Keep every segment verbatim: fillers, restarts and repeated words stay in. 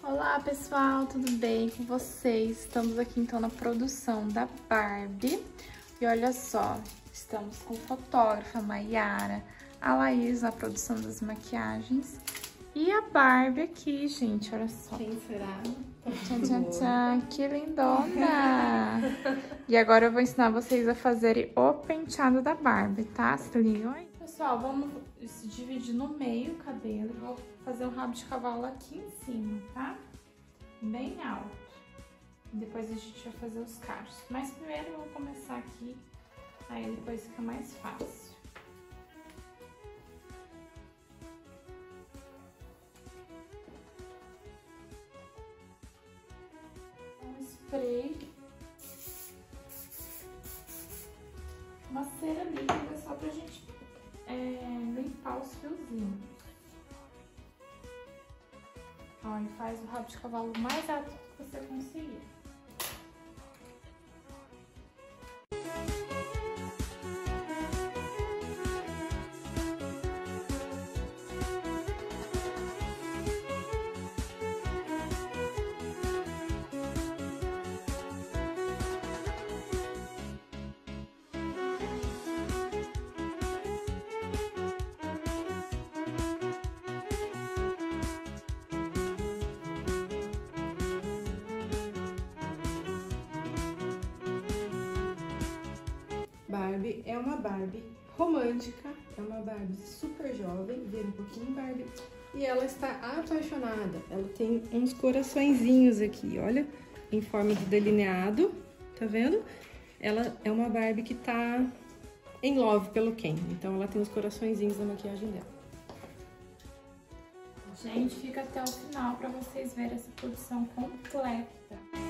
Olá pessoal, tudo bem com vocês? Estamos aqui então na produção da Barbie e olha só, estamos com a fotógrafa Maiara, a Laís na produção das maquiagens e a Barbie aqui, gente, olha só. Quem será? Tchan, tchan, tchan, que lindona! E agora eu vou ensinar vocês a fazerem o penteado da Barbie, tá? Se ligam aí. Pessoal, vamos se dividir no meio o cabelo. Vou fazer um rabo de cavalo aqui em cima, tá? Bem alto. Depois a gente vai fazer os cachos. Mas primeiro eu vou começar aqui, aí depois fica mais fácil. Um spray. Uma cera líquida só pra gente é, limpar os fiozinhos. Ó, e faz o rabo de cavalo mais alto que você conseguir. Barbie é uma Barbie romântica, é uma Barbie super jovem, vê um pouquinho Barbie, e ela está apaixonada. Ela tem uns coraçõezinhos aqui, olha, em forma de delineado, tá vendo? Ela é uma Barbie que tá em love pelo Ken, então ela tem os coraçõezinhos na maquiagem dela. Gente, fica até o final para vocês verem essa produção completa.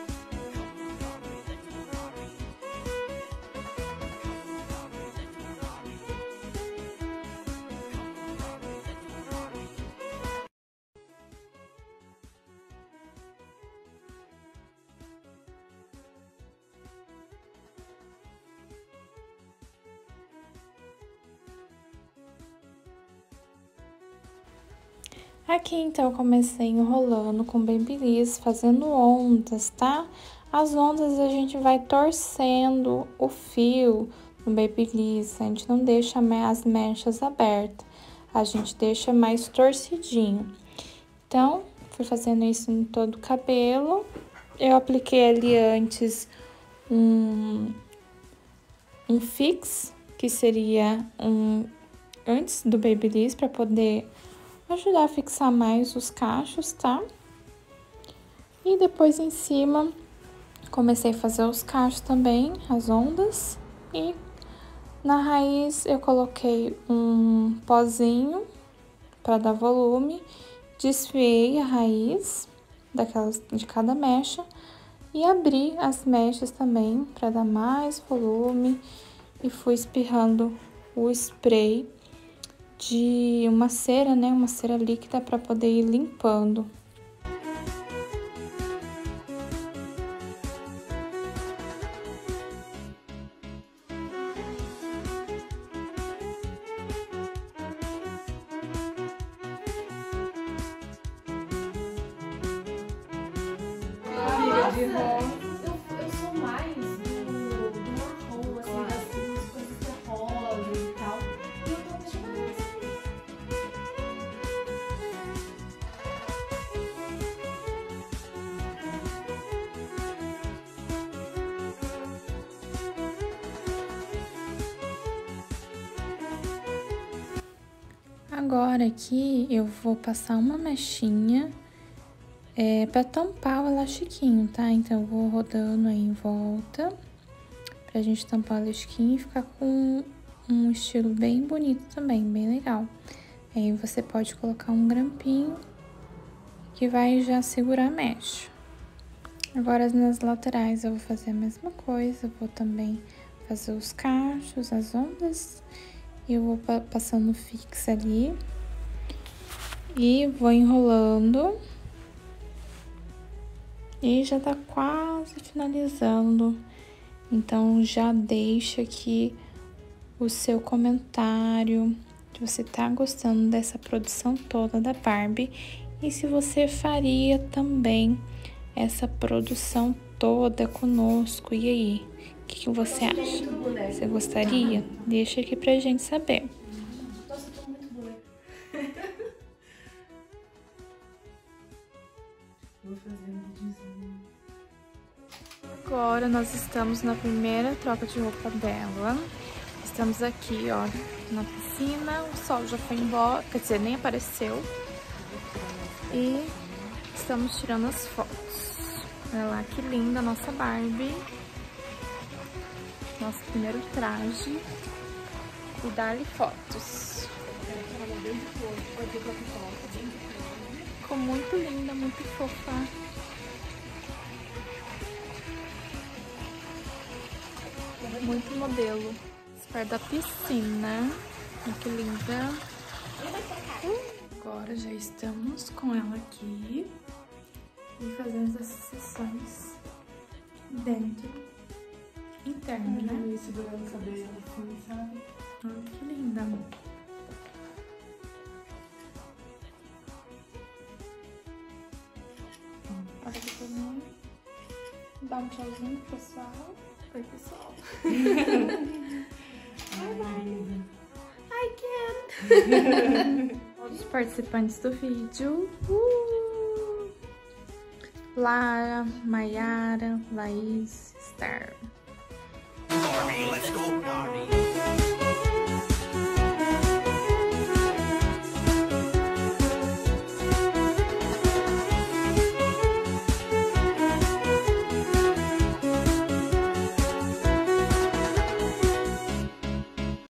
Aqui, então, eu comecei enrolando com Babyliss, fazendo ondas, tá? As ondas a gente vai torcendo o fio no Babyliss, a gente não deixa as mechas abertas, a gente deixa mais torcidinho. Então, fui fazendo isso em todo o cabelo. Eu apliquei ali antes um, um fix, que seria um antes do Babyliss, para poder ajudar a fixar mais os cachos, tá? E depois em cima, comecei a fazer os cachos também, as ondas. E na raiz eu coloquei um pozinho para dar volume, desfiei a raiz daquelas, de cada mecha e abri as mechas também para dar mais volume e fui espirrando o spray de uma cera, né, uma cera líquida para poder ir limpando. Amiga de rosa. Eu, eu sou mais do, do marrom, assim, Claro. das, das coisas de rosa e tal. E eu tô apaixonada nessa aqui. Agora aqui eu vou passar uma mechinha é, pra tampar o elastiquinho, tá? Então eu vou rodando aí em volta pra gente tampar o elastiquinho e ficar com um estilo bem bonito também, bem legal. Aí você pode colocar um grampinho que vai já segurar a mecha. Agora nas laterais eu vou fazer a mesma coisa, eu vou também fazer os cachos, as ondas. E eu vou passando fix ali e vou enrolando e já tá quase finalizando. Então já deixa aqui o seu comentário, se você tá gostando dessa produção toda da Barbie e se você faria também essa produção toda conosco. E aí, o que, que você acha? Você gostaria? Deixa aqui pra gente saber. Nossa, eu tô muito boneca. Vou fazer um videozinho. Agora nós estamos na primeira troca de roupa dela. Estamos aqui, ó, na piscina. O sol já foi embora, quer dizer, nem apareceu. E estamos tirando as fotos. Olha lá que linda a nossa Barbie. Nosso primeiro traje. E dá-lhe fotos. Ficou muito linda, muito fofa. Muito modelo. Perto da piscina. Olha que linda. Agora já estamos com ela aqui. E fazendo as sessões dentro. Interno, né? E segurando o cabelo assim, sabe? Olha que linda. Olha aqui também. Dá um tchauzinho pro pessoal. Oi, pessoal. Bye, bye. I can. Todos os participantes do vídeo. Uh! Lara, Maiara, Laís, Star. Let's go, Barbie.